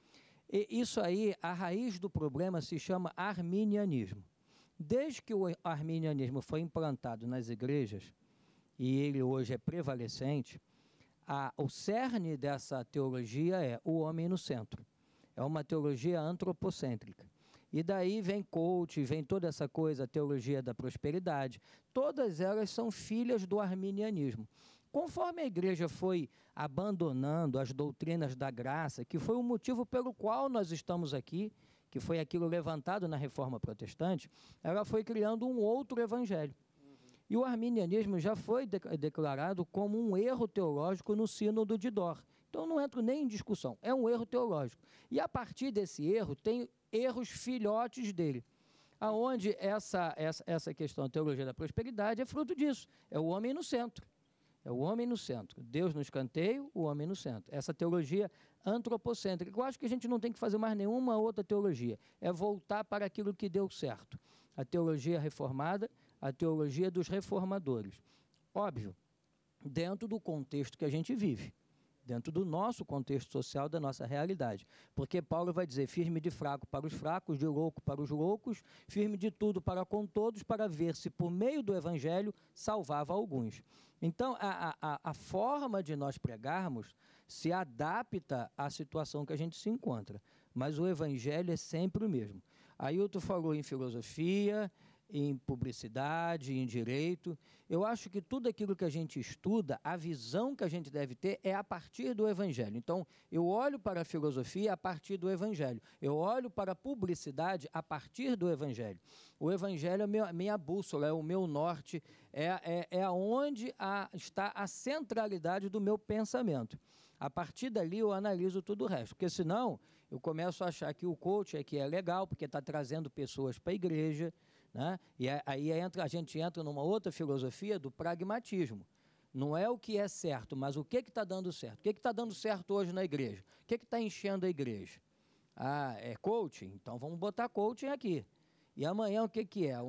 E isso aí, a raiz do problema se chama arminianismo. Desde que o arminianismo foi implantado nas igrejas, e ele hoje é prevalecente, o cerne dessa teologia é o homem no centro. É uma teologia antropocêntrica. E daí vem coach, vem toda essa coisa, a teologia da prosperidade. Todas elas são filhas do arminianismo. Conforme a igreja foi abandonando as doutrinas da graça, que foi o motivo pelo qual nós estamos aqui, que foi aquilo levantado na Reforma Protestante, ela foi criando um outro evangelho. E o arminianismo já foi declarado como um erro teológico no Sínodo de Dort. Então, não entro nem em discussão, é um erro teológico. E a partir desse erro, tem erros filhotes dele, aonde essa questão da teologia da prosperidade é fruto disso, é o homem no centro. É o homem no centro. Deus no escanteio, o homem no centro. Essa teologia antropocêntrica. Eu acho que a gente não tem que fazer mais nenhuma outra teologia. É voltar para aquilo que deu certo. A teologia reformada, a teologia dos reformadores. Óbvio, dentro do contexto que a gente vive, dentro do nosso contexto social, da nossa realidade. Porque Paulo vai dizer, firme de fraco para os fracos, de louco para os loucos, firme de tudo para com todos, para ver se por meio do evangelho salvava alguns. Então, a forma de nós pregarmos se adapta à situação que a gente se encontra. mas o evangelho é sempre o mesmo. Ailton falou em filosofia, em publicidade, em direito. Eu acho que tudo aquilo que a gente estuda, a visão que a gente deve ter é a partir do evangelho. Então, eu olho para a filosofia a partir do evangelho. Eu olho para a publicidade a partir do evangelho. O evangelho é a minha bússola, é o meu norte, é onde está a centralidade do meu pensamento. A partir dali eu analiso tudo o resto, porque senão eu começo a achar que o coach é legal, porque está trazendo pessoas para a igreja, né? E aí a gente entra numa outra filosofia do pragmatismo. Não é o que é certo, mas o que está dando certo. O que está dando certo hoje na igreja? O que está enchendo a igreja? Ah, é coaching? Então vamos botar coaching aqui. E amanhã o que é?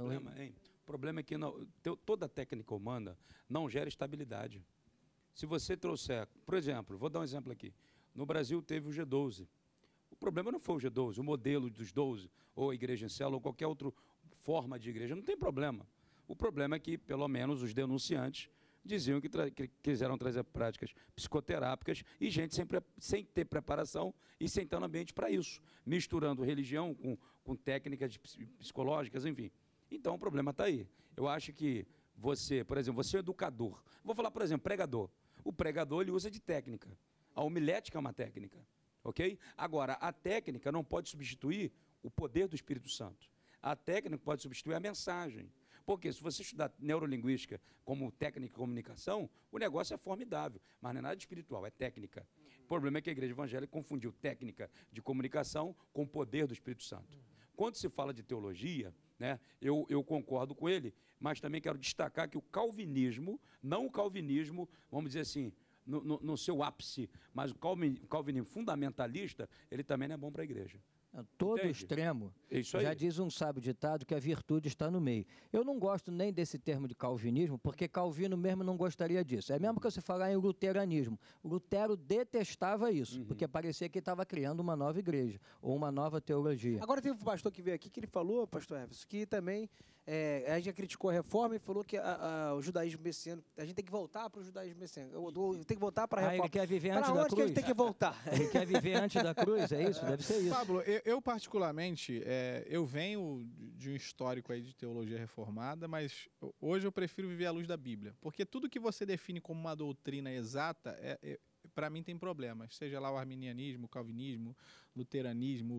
O problema é que toda técnica humana não gera estabilidade. Se você trouxer, por exemplo, vou dar um exemplo aqui. No Brasil teve o G12. O problema não foi o G12, o modelo dos 12, ou a igreja em célula, ou qualquer outra forma de igreja, não tem problema. O problema é que, pelo menos, os denunciantes diziam que quiseram trazer práticas psicoterápicas e gente sem ter preparação e sem estar no ambiente para isso, misturando religião com técnicas psicológicas, enfim. Então, o problema está aí. Eu acho que você, por exemplo, você é educador. Vou falar, por exemplo, pregador. O pregador, ele usa de técnica. A homilética é uma técnica, ok? Agora, a técnica não pode substituir o poder do Espírito Santo. A técnica pode substituir a mensagem. Porque se você estudar neurolinguística como técnica de comunicação, o negócio é formidável, mas não é nada espiritual, é técnica. O problema é que a igreja evangélica confundiu técnica de comunicação com o poder do Espírito Santo. Quando se fala de teologia, né, eu concordo com ele, mas também quero destacar que o calvinismo, não o calvinismo, vamos dizer assim, no seu ápice, mas o calvinismo fundamentalista, ele também não é bom para a igreja. Todo Entende? extremo, Isso aí. já diz um sábio ditado que a virtude está no meio. Eu não gosto nem desse termo de calvinismo, porque Calvino mesmo não gostaria disso. É mesmo que você falar em luteranismo. Lutero detestava isso, porque parecia que ele estava criando uma nova igreja, ou uma nova teologia. Agora teve um pastor que veio aqui que ele falou, pastor Everson, que também a gente já criticou a reforma e falou que o judaísmo messiânico, a gente tem que voltar para o judaísmo messiânico. Tem que voltar para a reforma. Ele quer viver Para antes da onde que cruz? ele tem que voltar? Ele quer viver antes da cruz, é isso? Deve ser isso. Pablo, eu particularmente, eu venho de um histórico aí de teologia reformada, mas hoje eu prefiro viver à luz da Bíblia. Porque tudo que você define como uma doutrina exata, para mim tem problemas. Seja lá o arminianismo, o calvinismo, luteranismo...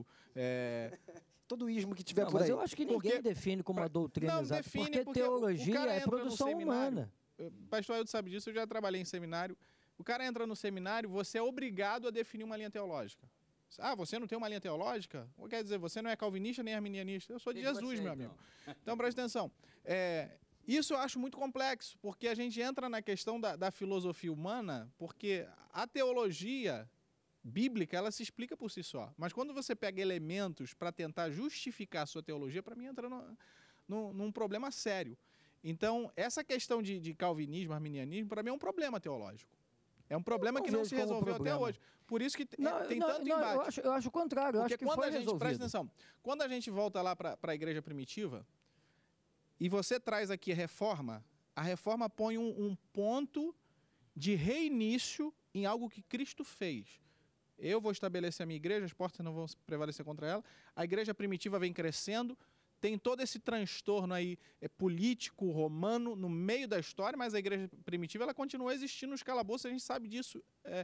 Todo ismo que tiver Não, por mas aí. eu acho que ninguém define como uma doutrina Não, exata, define porque porque teologia o cara é entra no produção seminário. humana. Pastor Ailton sabe disso, eu já trabalhei em seminário. O cara entra no seminário, você é obrigado a definir uma linha teológica. Ah, você não tem uma linha teológica? Quer dizer, você não é calvinista nem arminianista. Eu sou de Jesus, meu amigo. Então, presta atenção. Isso eu acho muito complexo, porque a gente entra na questão da filosofia humana, porque a teologia bíblica, ela se explica por si só. Mas quando você pega elementos para tentar justificar a sua teologia, para mim entra num problema sério. Então, essa questão de calvinismo, arminianismo, para mim é um problema teológico. É um problema que não se resolveu até hoje. Por isso que tem tanto embate. Eu acho o contrário, eu acho que foi resolvido. Presta atenção, quando a gente volta lá para a igreja primitiva, e você traz aqui a reforma põe um ponto de reinício em algo que Cristo fez. Eu vou estabelecer a minha igreja, as portas não vão prevalecer contra ela. A igreja primitiva vem crescendo, tem todo esse transtorno aí político, romano, no meio da história, mas a igreja primitiva ela continua existindo nos calabouços, a gente sabe disso,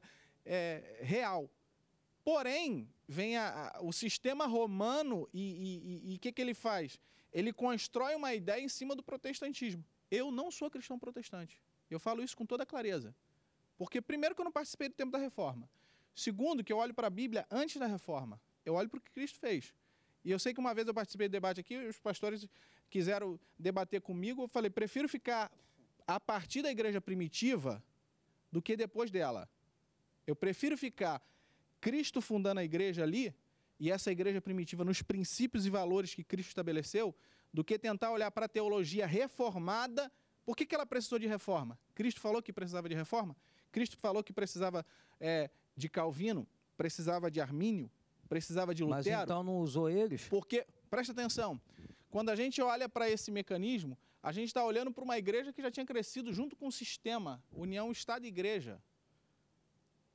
real. Porém, vem o sistema romano e o que ele faz? Ele constrói uma ideia em cima do protestantismo. Eu não sou cristão protestante. Eu falo isso com toda clareza. Porque, primeiro, que eu não participei do tempo da reforma. Segundo, que eu olho para a Bíblia antes da reforma. Eu olho para o que Cristo fez. E eu sei que uma vez eu participei do debate aqui, os pastores quiseram debater comigo, eu falei, prefiro ficar a partir da igreja primitiva do que depois dela. Eu prefiro ficar Cristo fundando a igreja ali, e essa igreja primitiva nos princípios e valores que Cristo estabeleceu, do que tentar olhar para a teologia reformada. Por que ela precisou de reforma? Cristo falou que precisava de reforma? Cristo falou que precisava de Calvino, precisava de Armínio, precisava de Lutero. Mas então não usou eles? Porque, presta atenção, quando a gente olha para esse mecanismo, a gente está olhando para uma igreja que já tinha crescido junto com o sistema, união Estado e Igreja.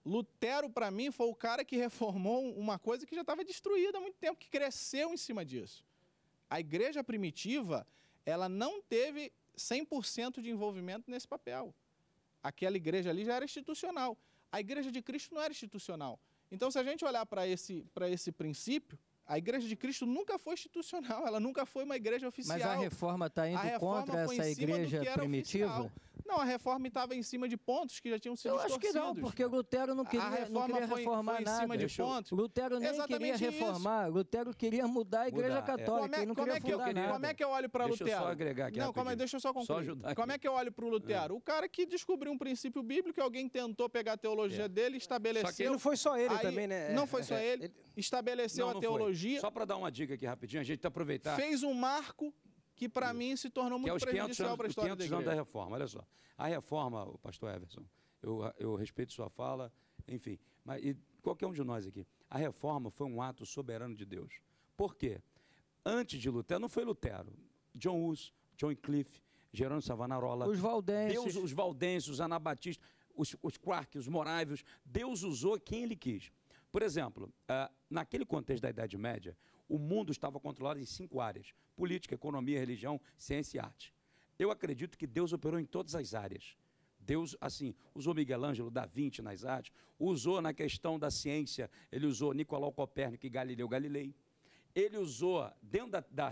Lutero, para mim, foi o cara que reformou uma coisa que já estava destruída há muito tempo, que cresceu em cima disso. A igreja primitiva, ela não teve 100% de envolvimento nesse papel. Aquela igreja ali já era institucional. A igreja de Cristo não era institucional. Então, se a gente olhar para esse princípio, a igreja de Cristo nunca foi institucional, ela nunca foi uma igreja oficial. Mas a reforma está indo contra essa igreja primitiva? Oficial. Não, a reforma estava em cima de pontos que já tinham sido distorcidos. Eu acho que não, porque Lutero não queria reformar foi nada. Em cima de pontos. Lutero nem queria reformar, Lutero queria mudar a igreja católica, não queria fundar nada. Como é que eu olho para Lutero? Deixa eu só agregar aqui deixa eu só concluir. Como é que eu olho para o Lutero? O cara que descobriu um princípio bíblico, alguém tentou pegar a teologia dele, estabeleceu... Só que não foi só ele também, né? Não foi só ele, estabeleceu a teologia... Só para dar uma dica aqui rapidinho, a gente tá aproveitar... Fez um marco que para mim se tornou muito prejudicial para a história da igreja. 500 anos da reforma, olha só. A reforma, o pastor Everson, eu respeito sua fala, enfim, mas e qualquer um de nós aqui, a reforma foi um ato soberano de Deus. Por quê? Antes de Lutero, não foi Lutero, John Hus, John Wycliffe, Jerônimo Savonarola, os valdenses, os valdenses, os anabatistas, os quarques, os morávios, Deus usou quem ele quis. Por exemplo, naquele contexto da Idade Média, o mundo estava controlado em 5 áreas: política, economia, religião, ciência e arte. Eu acredito que Deus operou em todas as áreas. Deus, assim, usou Miguel Ângelo, Da Vinci nas artes, usou na questão da ciência, ele usou Nicolau Copérnico e Galileu Galilei. Ele usou, dentro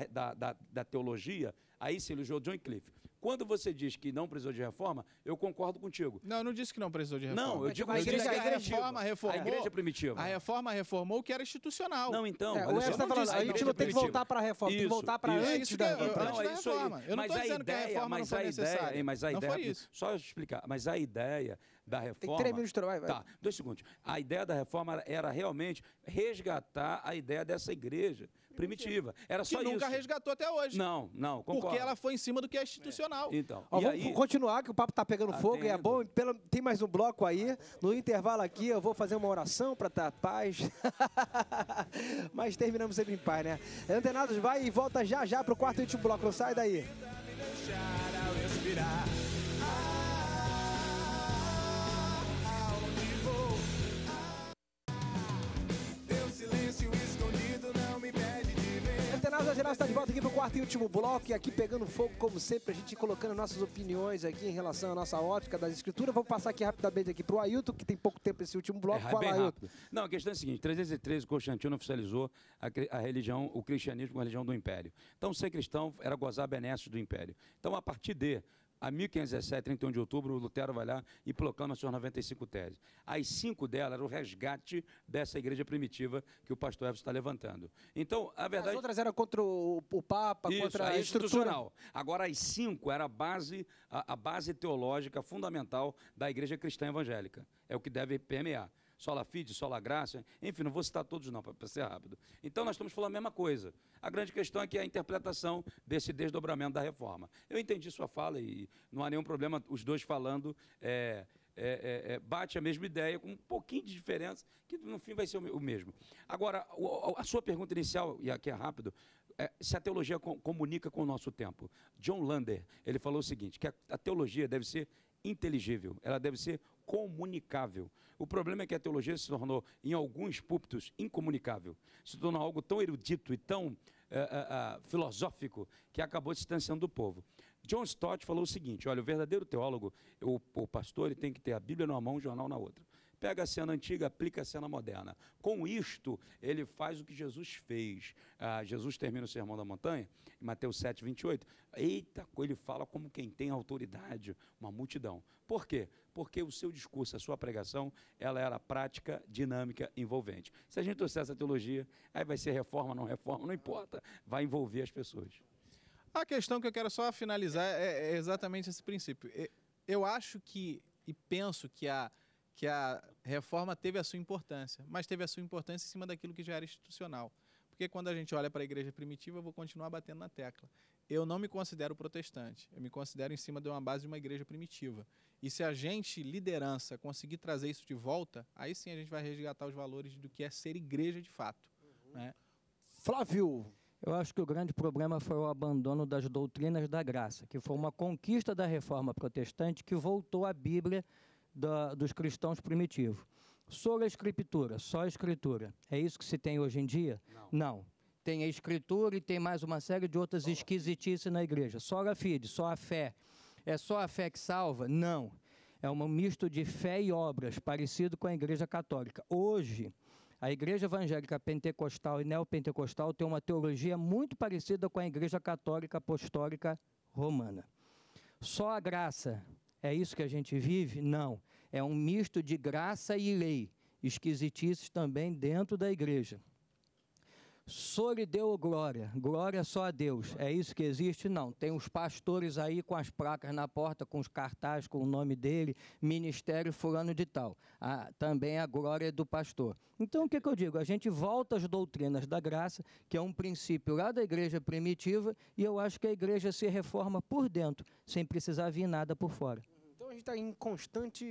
da teologia, aí sim ele usou John Wycliffe. Quando você diz que não precisou de reforma, eu concordo contigo. Não, eu não disse que não precisou de reforma. Não, eu digo a reforma reformou. A igreja primitiva. A reforma reformou o que era institucional. Não, então... o Edson está falando, a gente não tem que voltar para a reforma, tem que voltar para antes da reforma. Não, é isso aí. Eu não estou dizendo que a reforma não foi necessária. Não foi isso. Só eu explicar, mas a ideia da reforma... Tem 3 minutos, vai. Tá, 2 segundos. A ideia da reforma era realmente resgatar a ideia dessa igreja primitiva. Era só isso. Que nunca resgatou até hoje. Não, concordo. Porque ela foi em cima do que é institucional. Então, vamos continuar, que o papo está pegando fogo e é bom. Tem mais um bloco aí. No intervalo aqui, eu vou fazer uma oração para ter paz. Mas terminamos sempre em paz, né? Antenados vai e volta já para o quarto e último bloco. Não sai daí. Antenados Geral está de volta aqui para o quarto e último bloco, e aqui pegando fogo, como sempre, a gente colocando nossas opiniões aqui em relação à nossa ótica das escrituras. Vamos passar aqui rapidamente aqui para o Ailton, que tem pouco tempo esse último bloco. Fala, Ailton. Não, a questão é a seguinte: 313, Constantino oficializou a religião, o cristianismo como a religião do Império. Então, ser cristão era gozar benesses do Império. Então, a partir a 1517, 31 de outubro, o Lutero vai lá e proclama suas 95 teses. As 5 delas eram o resgate dessa igreja primitiva que o pastor Everson está levantando. Então, a verdade... As outras eram contra o Papa, isso, contra a institucional. Agora, as 5 era a base teológica fundamental da igreja cristã evangélica. É o que deve permear. Sola Fide, Sola Graça, enfim, não vou citar todos não, para ser rápido. Então, nós estamos falando a mesma coisa. A grande questão é que é a interpretação desse desdobramento da reforma. Eu entendi sua fala e não há nenhum problema, os dois falando, bate a mesma ideia, com um pouquinho de diferença, que no fim vai ser o mesmo. Agora, a sua pergunta inicial, e aqui é rápido, se a teologia comunica com o nosso tempo. John Lander, ele falou o seguinte, que a teologia deve ser inteligível, ela deve ser comunicável. O problema é que a teologia se tornou, em alguns púlpitos, incomunicável. Se tornou algo tão erudito e tão filosófico que acabou se distanciando do povo. John Stott falou o seguinte: olha, o verdadeiro teólogo, o pastor, ele tem que ter a Bíblia numa mão e o jornal na outra. Pega a cena antiga, aplica a cena moderna. Com isto, ele faz o que Jesus fez. Jesus termina o Sermão da Montanha, em Mateus 7, 28. Eita, ele fala como quem tem autoridade, uma multidão. Por quê? Porque o seu discurso, a sua pregação, ela era prática, dinâmica, envolvente. Se a gente trouxer essa teologia, aí vai ser reforma, não importa. Vai envolver as pessoas. A questão que eu quero só finalizar é exatamente esse princípio. Eu acho que, e penso que a reforma teve a sua importância, mas teve a sua importância em cima daquilo que já era institucional. Porque quando a gente olha para a igreja primitiva, eu vou continuar batendo na tecla. Eu não me considero protestante, eu me considero em cima de uma base de uma igreja primitiva. E se a gente, liderança, conseguir trazer isso de volta, aí sim a gente vai resgatar os valores do que é ser igreja de fato. Né? Flávio. Eu acho que o grande problema foi o abandono das doutrinas da graça, que foi uma conquista da reforma protestante que voltou à Bíblia dos cristãos primitivos. Sola Escritura, só a Escritura. É isso que se tem hoje em dia? Não. Tem a Escritura e tem mais uma série de outras esquisitices na igreja. Sola Fide, só a fé. É só a fé que salva? Não. É um misto de fé e obras, parecido com a Igreja Católica. Hoje, a Igreja Evangélica Pentecostal e Neopentecostal tem uma teologia muito parecida com a Igreja Católica Apostólica Romana. Só a graça, é isso que a gente vive? Não. É um misto de graça e lei, esquisitices também dentro da igreja. Só lhe deu glória, glória só a Deus. É isso que existe? Não. Tem os pastores aí com as placas na porta, com os cartazes, com o nome dele, ministério fulano de tal. Também a glória do pastor. Então, o que eu digo? A gente volta às doutrinas da graça, que é um princípio lá da igreja primitiva, e eu acho que a igreja se reforma por dentro, sem precisar vir nada por fora. Então, a gente está em constante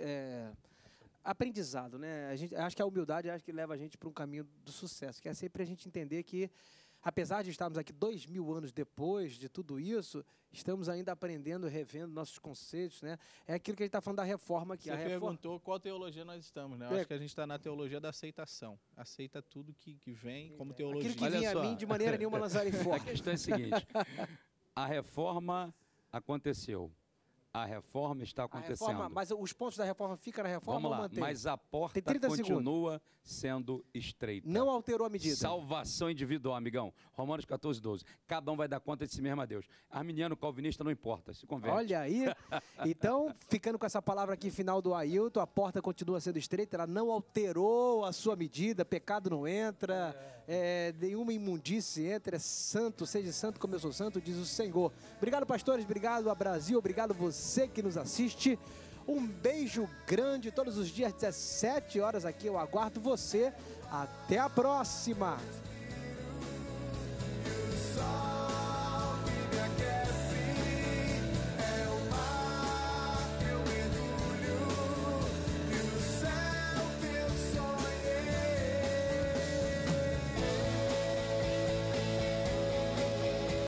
aprendizado, né? Acho que a humildade acho que leva a gente para um caminho do sucesso, que é sempre a gente entender que, apesar de estarmos aqui 2000 anos depois de tudo isso, estamos ainda aprendendo, revendo nossos conceitos, né? É aquilo que a gente está falando da reforma aqui. Você perguntou qual teologia nós estamos, né? Eu acho que a gente está na teologia da aceitação. Aceita tudo que vem como teologia. Aquilo que vinha a mim, de maneira nenhuma lançarem fora. A questão é a seguinte, a reforma aconteceu. A reforma está acontecendo. Mas os pontos da reforma ficam na reforma ou mantém? Mas a porta continua sendo estreita. Não alterou a medida. Salvação individual, amigão. Romanos 14, 12. Cada um vai dar conta de si mesmo a Deus. Arminiano, calvinista, não importa, se converte. Olha aí. Então, ficando com essa palavra aqui final do Ailton, a porta continua sendo estreita, ela não alterou a sua medida, pecado não entra, nenhuma imundície entra, é santo, seja santo como eu sou santo, diz o Senhor. Obrigado, pastores, obrigado a Brasil, obrigado você que nos assiste. Um beijo grande, todos os dias, 17 horas aqui, eu aguardo você. Até a próxima!